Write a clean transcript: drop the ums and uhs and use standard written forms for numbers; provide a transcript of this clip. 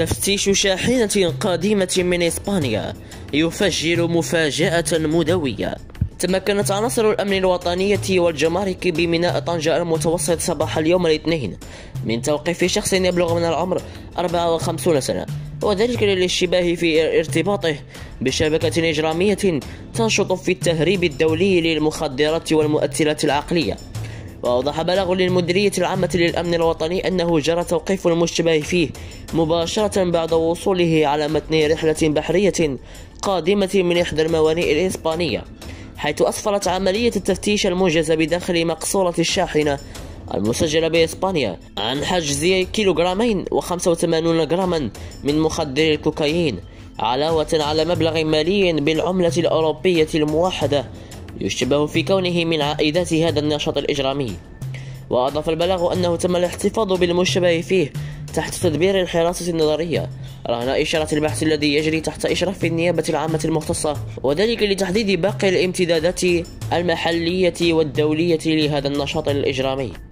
تفتيش شاحنة قادمة من إسبانيا يفجر مفاجأة مدوية. تمكنت عناصر الأمن الوطنية والجمارك بميناء طنجة المتوسط صباح اليوم الاثنين من توقيف شخص يبلغ من العمر 54 سنة، وذلك للاشتباه في ارتباطه بشبكة إجرامية تنشط في التهريب الدولي للمخدرات والمؤثرات العقلية. وأوضح بلاغ للمديرية العامة للأمن الوطني أنه جرى توقيف المشتبه فيه مباشرة بعد وصوله على متن رحلة بحرية قادمة من إحدى الموانئ الإسبانية، حيث أسفرت عملية التفتيش المنجزة بداخل مقصورة الشاحنة المسجلة بإسبانيا عن حجز كيلوغرامين و85 جراما من مخدر الكوكايين، علاوة على مبلغ مالي بالعملة الأوروبية الموحدة يشتبه في كونه من عائدات هذا النشاط الإجرامي. وأضاف البلاغ أنه تم الاحتفاظ بالمشتبه فيه تحت تدبير الحراسة النظرية رهن إشارة البحث الذي يجري تحت إشراف النيابة العامة المختصة، وذلك لتحديد باقي الامتدادات المحلية والدولية لهذا النشاط الإجرامي.